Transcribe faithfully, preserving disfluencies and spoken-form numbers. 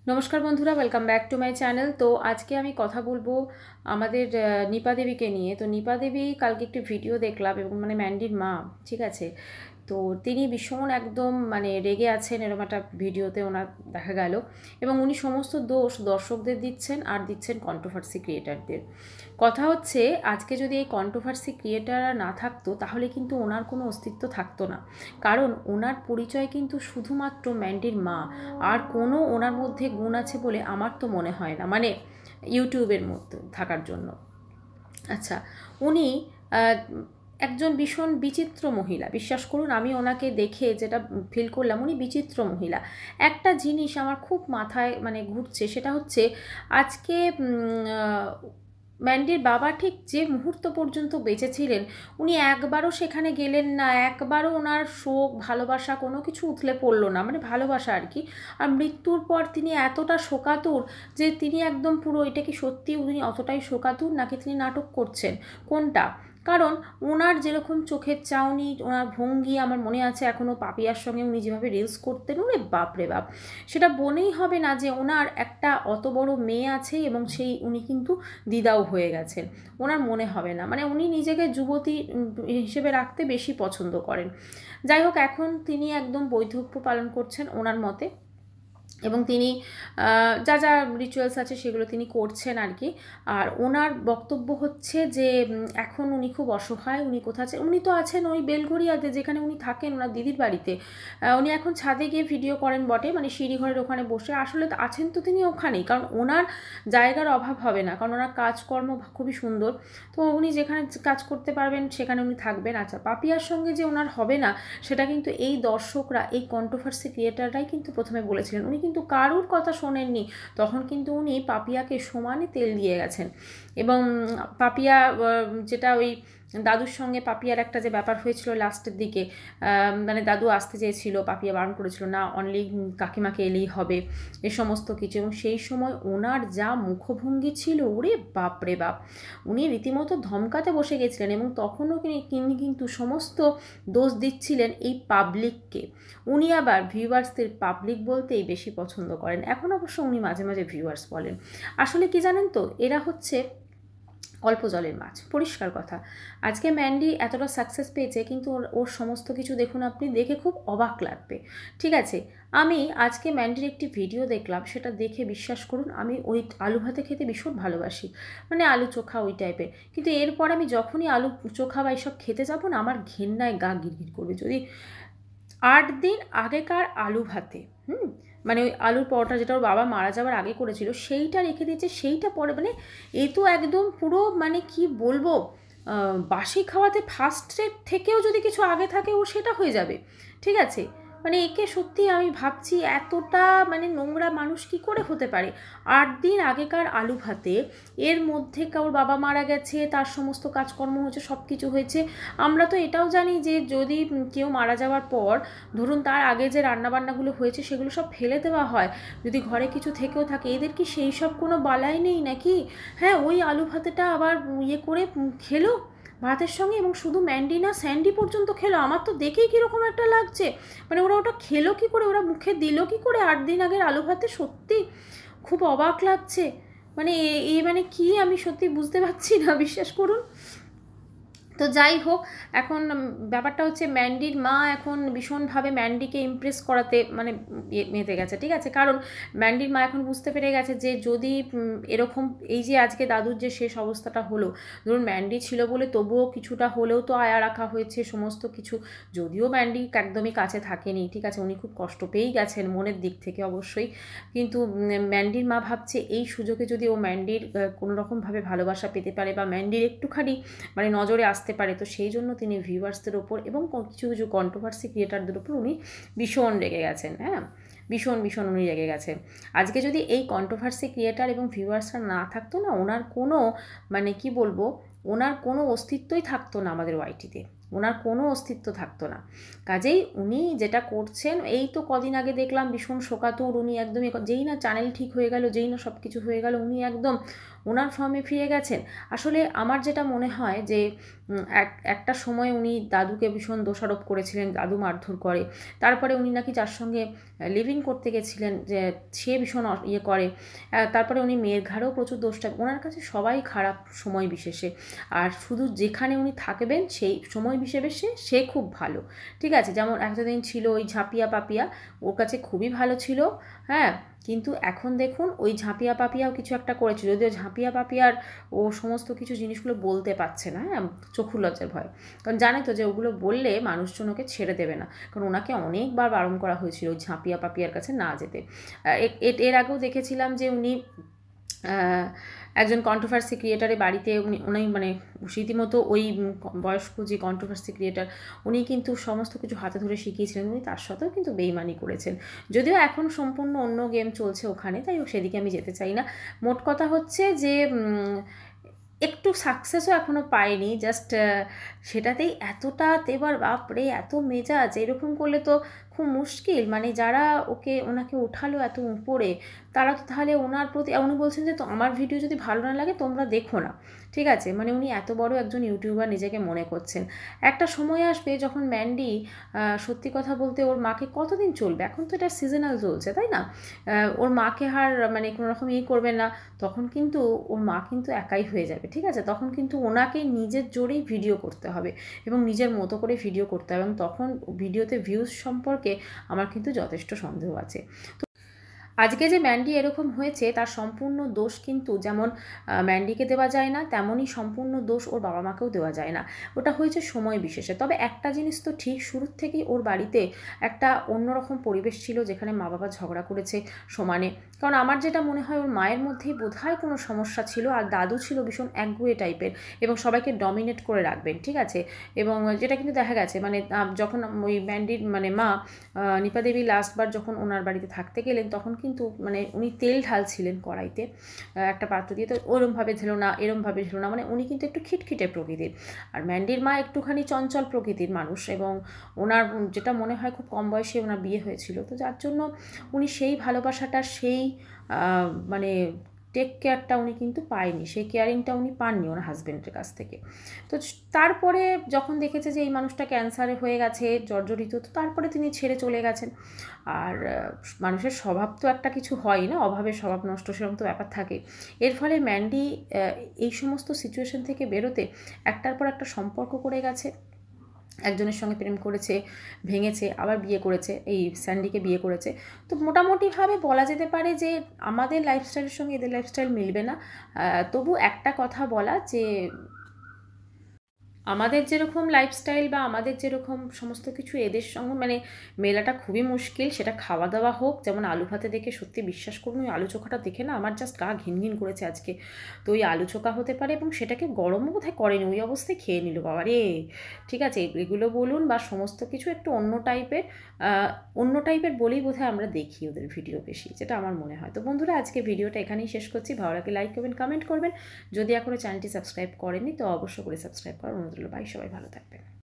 नमस्कार बंधुरा welcome back to my channel. तो आज के आमी कथा बोलबो आमादेर निपा देवी के निये। तो निपा देवी कालके एकटी भिडियो देखलाम एबं माने मैंडिर मा ठीक आछे। तो तिनी भीषण एकदम माने रेगे आछेन एरकम एकटा भिडियोते ओनार देखा गेल एबं उनी समस्त दोष दर्शकदेर दिच्छेन आर दिच्छेन कन्ट्रोभार्सि क्रिएटरदेर। कथा होच्छे आजके जोदि एई कन्ट्रोभार्सि क्रिएटररा ना थाकतो ताहले किन्तु ओनार कोनो अस्तित्व थाकतो ना, कारण ओनार परिचय किन्तु शुधुमात्र मैंडिर मा आर कोनो ओनार मध्य गुण आछे बोले आमार तो मने हय ना, माने यूट्यूबेर मध्य थाकार जोन्नो। अच्छा, उनी একজন ভীষণ বিচিত্র মহিলা, বিশ্বাস করুন আমি ওনাকে দেখে যেটা ফিল করলাম উনি বিচিত্র মহিলা। একটা জিনিস আমার খুব মাথায় মানে ঘুরছে, সেটা হচ্ছে আজকে ম্যান্ডির বাবা ঠিক যে মুহূর্ত পর্যন্ত বেঁচে ছিলেন উনি একবারও সেখানে গেলেন না, একবারও ওনার শোক ভালোবাসা কোনো কিছু উথলে পড়লো না, মানে ভালোবাসা আর কি। আর মৃত্যুর পর তিনি এতটা শোকাতুর যে তিনি একদম পুরো, এটা কি সত্যি উনি অতটাই শোকাতুর নাকি তিনি নাটক করছেন কোনটা? কারণ ওনার যেরকম চোখের চাউনি, ওনার ভঙ্গি আমার মনে আছে এখনও পাপিয়ার সঙ্গে উনি যেভাবে রিলস করতেন, ওরে বাপ রে বাপ, সেটা বলেই হবে না যে ওনার একটা অত বড় মেয়ে আছে এবং সেই উনি কিন্তু দিদাও হয়ে গেছেন। ওনার মনে হবে না, মানে উনি নিজেকে যুবতী হিসেবে রাখতে বেশি পছন্দ করেন। যাই হোক, এখন তিনি একদম বৈধব্য পালন করছেন ওনার মতে এবং তিনি যা যা রিচুয়ালস আছে সেগুলো তিনি করছেন আর কি। আর ওনার বক্তব্য হচ্ছে যে এখন উনি খুব অসহায়, উনি কোথা আছে, উনি তো আছেন ওই বেলঘরিয়াতে যেখানে উনি থাকেন ওনার দিদির বাড়িতে। উনি এখন ছাদে গিয়ে ভিডিও করেন বটে, মানে সিঁড়িঘরের ওখানে বসে, আসলে আছেন তো তিনি ওখানেই, কারণ ওনার জায়গার অভাব হবে না, কারণ ওনার কাজকর্ম খুবই সুন্দর। তো উনি যেখানে কাজ করতে পারবেন সেখানে উনি থাকবেন। আচ্ছা, পাপিয়ার সঙ্গে যে ওনার হবে না সেটা কিন্তু এই দর্শকরা, এই কন্ট্রোভার্সি ক্রিয়েটাররাই কিন্তু প্রথমে বলেছিলেন। উনি কিন্তু কারুর কথা শোনেননি, তখন কিন্তু উনি পাপিয়াকে সমানে তেল দিয়ে গেছেন। এবং পাপিয়া যেটা ওই দাদুর সঙ্গে পাপিয়ার একটা যে ব্যাপার হয়েছিল লাস্টের দিকে, মানে দাদু আসতে চেয়েছিল, পাপিয়া বারণ করেছিল না, অনলি কাকিমাকে এলেই হবে, এ সমস্ত কিছু। এবং সেই সময় ওনার যা মুখভঙ্গি ছিল, ওরে বাপ রে বাপ, উনি রীতিমতো ধমকাতে বসে গেছিলেন। এবং তখনও তিনি কিন্তু সমস্ত দোষ দিচ্ছিলেন এই পাবলিককে। উনি আবার ভিউয়ার্সদের পাবলিক বলতেই বেশি পছন্দ করেন। এখন অবশ্য উনি মাঝে মাঝে ভিউয়ার্স বলেন। আসলে কি জানেন তো, এরা হচ্ছে অল্প জলের মাছ, পরিষ্কার কথা। আজকে ম্যান্ডি এতটা সাকসেস পেয়েছে, কিন্তু ওর ওর সমস্ত কিছু দেখুন, আপনি দেখে খুব অবাক লাগবে। ঠিক আছে, আমি আজকে ম্যান্ডির একটি ভিডিও দেখলাম, সেটা দেখে বিশ্বাস করুন আমি ওই আলু ভাতে খেতে ভীষণ ভালোবাসি, মানে আলু চোখা ওই টাইপের। কিন্তু এরপর আমি যখনই আলু চোখা বা এইসব খেতে যাবো না, আমার ঘেন্নায় গা গিরগির করবে। যদি আট দিন আগেকার আলু ভাতে, হুম মানে ওই আলুর পরোটা যেটা ওর বাবা মারা যাওয়ার আগে করেছিল, সেইটা রেখে দিয়েছে, সেইটা পরে, মানে এ তো একদম পুরো, মানে কি বলবো, বাসি খাওয়াতে ফার্স্টের থেকেও যদি কিছু আগে থাকে ও সেটা হয়ে যাবে। ঠিক আছে, মানে একে সত্যি আমি ভাবছি এতটা মানে নোংরা মানুষ কি করে হতে পারে। আট দিন আগেকার আলু ভাতে, এর মধ্যে কারোর বাবা মারা গেছে, তার সমস্ত কাজকর্ম হয়েছে, সব কিছু হয়েছে। আমরা তো এটাও জানি যে যদি কেউ মারা যাওয়ার পর, ধরুন তার আগে যে রান্নাবান্নাগুলো হয়েছে সেগুলো সব ফেলে দেওয়া হয়, যদি ঘরে কিছু থেকেও থাকে। এদের কি সেই সব কোনো বালাই নেই নাকি? হ্যাঁ, ওই আলু ভাতেটা আবার ইয়ে করে খেলো ভাতের সঙ্গে, এবং শুধু ম্যান্ডি না, স্যান্ডি পর্যন্ত খেলো। আমার তো দেখেই কীরকম একটা লাগছে, মানে ওরা ওটা খেলো কী করে, ওরা মুখে দিল কী করে আট দিন আগের আলু ভাতে? সত্যি খুব অবাক লাগছে, মানে এই মানে কি আমি সত্যি বুঝতে পারছি না, বিশ্বাস করুন। তো যাই হোক, এখন ব্যাপারটা হচ্ছে ম্যান্ডির মা এখন ভীষণভাবে ম্যান্ডিকে ইমপ্রেস করাতে মানে মেতে গেছে। ঠিক আছে, কারণ ম্যান্ডির মা এখন বুঝতে পেরে গেছে যে যদি এরকম এই যে আজকে দাদুর যে শেষ অবস্থাটা হলো, ধরুন ম্যান্ডি ছিল বলে তবুও কিছুটা হলেও তো আয়া রাখা হয়েছে সমস্ত কিছু, যদিও ম্যান্ডি একদমই কাছে থাকেনি। ঠিক আছে, উনি খুব কষ্ট পেয়েই গেছেন মনের দিক থেকে অবশ্যই, কিন্তু ম্যান্ডির মা ভাবছে এই সুযোগে যদি ও ম্যান্ডির কোনোরকমভাবে ভালোবাসা পেতে পারে বা ম্যান্ডির একটুখানি মানে নজরে আসতে পারে, তো সেই জন্য তিনি ভিউয়ার্সদের ওপর এবং কিছু কিছু কন্ট্রোভার্সি ক্রিয়েটারদের ওপর উনি ভীষণ রেগে গেছেন। হ্যাঁ, ভীষণ ভীষণ উনি রেগে গেছেন। আজকে যদি এই কন্ট্রোভার্সি ক্রিয়েটার এবং ভিউয়ার্সরা না থাকতো না, ওনার কোনো মানে কি বলবো, ওনার কোনো অস্তিত্বই থাকতো না আমাদের ওয়াইটিতে। ওনার কোনো অস্তিত্ব থাকতো না। কাজেই উনি যেটা করছেন, এই তো কদিন আগে দেখলাম ভীষণ শোকাতুর, উনি একদমই যেই না চ্যানেল ঠিক হয়ে গেল, যেই না সব কিছু হয়ে গেল, উনি একদম ওনার ফর্মে ফিরে গেছেন। আসলে আমার যেটা মনে হয় যে এক একটা সময় উনি দাদুকে ভীষণ দোষারোপ করেছিলেন, দাদু মারধর করে, তারপরে উনি নাকি যার সঙ্গে লিভিং করতে গেছিলেন যে সে ভীষণ ইয়ে করে, তারপরে উনি মেয়ের ঘাড়েও প্রচুর দোষটা, ওনার কাছে সবাই খারাপ সময় বিশেষে, আর শুধু যেখানে উনি থাকবেন সেই সময় বিশেষে সে খুব ভালো, ঠিক আছে। যেমন এতদিন ছিল ওই ঝাঁপিয়া পাপিয়া, ওর কাছে খুবই ভালো ছিল, হ্যাঁ, কিন্তু এখন দেখুন ওই ঝাঁপিয়া পাপিয়াও কিছু একটা করেছে, যদিও ঝাঁপিয়া পাপিয়ার ও সমস্ত কিছু জিনিসগুলো বলতে পারছে না, হ্যাঁ, চক্ষু লজ্জার ভয়, কারণ জানে তো যে ওগুলো বললে মানুষজন ওকে ছেড়ে দেবে না, কারণ ওনাকে অনেকবার বারণ করা হয়েছিল ওই ঝাঁপিয়া পাপিয়ার কাছে না যেতে। এর আগেও দেখেছিলাম যে উনি একজন কন্ট্রোভার্সি ক্রিয়েটারের বাড়িতে উনি উনি মানে রীতিমতো ওই বয়স্ক যে কন্ট্রোভার্সি ক্রিয়েটার, উনি কিন্তু সমস্ত কিছু হাতে ধরে শিখিয়েছিলেন, উনি তার সাথেও কিন্তু বেইমানি করেছেন, যদিও এখন সম্পূর্ণ অন্য গেম চলছে ওখানে, তাই সেদিকে আমি যেতে চাই না। মোট কথা হচ্ছে যে একটু সাকসেসও এখনও পায়নি, জাস্ট সেটাতেই এতটা তেবার, বাপরে এত মেজাজ, এরকম করলে তো খুব মুশকিল, মানে যারা ওকে ওনাকে উঠালো এত উপরে, তারা তো তাহলে ওনার প্রতি, উনি বলছেন যে তো আমার ভিডিও যদি ভালো না লাগে তোমরা দেখো না, ঠিক আছে, মানে উনি এত বড় একজন ইউটিউবার নিজেকে মনে করছেন। একটা সময় আসবে যখন ম্যান্ডি সত্যি কথা বলতে ওর মাকে কতদিন চলবে, এখন তো এটা সিজনাল চলছে, তাই না, ওর মাকে আর মানে কোনো রকম ইয়ে করবে না, তখন কিন্তু ওর মা কিন্তু একাই হয়ে যাবে, ঠিক আছে, তখন কিন্তু ওনাকে নিজের জোরেই ভিডিও করতে হবে এবং নিজের মতো করে ভিডিও করতে হবে, এবং তখন ভিডিওতে ভিউজ সম্পর্কে আমার কিন্তু যথেষ্ট সন্দেহ আছে। আজকে যে ম্যান্ডি এরকম হয়েছে তার সম্পূর্ণ দোষ কিন্তু যেমন ম্যান্ডিকে দেওয়া যায় না, তেমনই সম্পূর্ণ দোষ ওর বাবা মাকেও দেওয়া যায় না, ওটা হয়েছে সময় বিশেষে। তবে একটা জিনিস তো ঠিক, শুরুর থেকেই ওর বাড়িতে একটা অন্যরকম পরিবেশ ছিল, যেখানে মা বাবা ঝগড়া করেছে সমানে, কারণ আমার যেটা মনে হয় ওর মায়ের মধ্যেই বোধহয় কোনো সমস্যা ছিল, আর দাদু ছিল ভীষণ একগুয়ে টাইপের এবং সবাইকে ডমিনেট করে রাখবেন, ঠিক আছে, এবং যেটা কিন্তু দেখা গেছে মানে যখন ওই ম্যান্ডির মানে মা নিপা দেবী লাস্টবার যখন ওনার বাড়িতে থাকতে গেলেন, তখন কিন্তু মানে উনি তেল ঢালছিলেন কড়াইতে একটা পাত্র দিয়ে, তো ওরমভাবে ঝেলো না, এরমভাবে ঝেলো না, মানে উনি কিন্তু একটু খিটখিটে প্রকৃতির, আর ম্যান্ডির মা একটুখানি চঞ্চল প্রকৃতির মানুষ, এবং ওনার যেটা মনে হয় খুব কম বয়সে ওনার বিয়ে হয়েছিল, তো যার জন্য উনি সেই ভালোবাসাটা, সেই মানে টেক কেয়ারটা উনি কিন্তু পায়নি, সেই কেয়ারিংটা উনি পাননি ওনার হাজব্যান্ডের কাছ থেকে। তো তারপরে যখন দেখেছে যে এই মানুষটা ক্যান্সারে হয়ে গেছে, জর্জরিত, তো তারপরে তিনি ছেড়ে চলে গেছেন। আর মানুষের স্বভাব তো একটা কিছু হয় না, অভাবের স্বভাব নষ্ট, সেরকম তো ব্যাপার থাকে। এর ফলে ম্যান্ডি এই সমস্ত সিচুয়েশন থেকে বেরোতে একটার পর একটা সম্পর্ক করে গেছে, একজনের সঙ্গে প্রেম করেছে, ভেঙেছে, আবার বিয়ে করেছে, এই স্যান্ডিকে বিয়ে করেছে। তো মোটামুটিভাবে বলা যেতে পারে যে আমাদের লাইফস্টাইলের সঙ্গে এদের লাইফস্টাইল মিলবে না, তবু একটা কথা বলা যে আমাদের যেরকম লাইফস্টাইল বা আমাদের যেরকম সমস্ত কিছু এদের সঙ্গে মানে মেলাটা খুবই মুশকিল, সেটা খাওয়া দাওয়া হোক, যেমন আলু ভাতে দেখে সত্যি বিশ্বাস করুন ওই আলু চোখাটা দেখে না আমার জাস্ট গা ঘিন ঘিন করেছে আজকে, তো ওই আলু চোখা হতে পারে, এবং সেটাকে গরমও বোধহয় করেনি, ওই অবস্থায় খেয়ে নিল, বাবা রে, ঠিক আছে, এগুলো বলুন বা সমস্ত কিছু একটু অন্য টাইপের, অন্য টাইপের বলেই বোধহয় আমরা দেখি ওদের ভিডিও বেশি, যেটা আমার মনে হয়। তো বন্ধুরা আজকে ভিডিওটা এখানেই শেষ করছি, ভালো লাগলে লাইক করবেন, কমেন্ট করবেন, যদি এখনও চ্যানেলটি সাবস্ক্রাইব করেননি তো অবশ্যই করে সাবস্ক্রাইব করার অনুরোধ রইল। বাই, সবাই ভালো থাকবেন।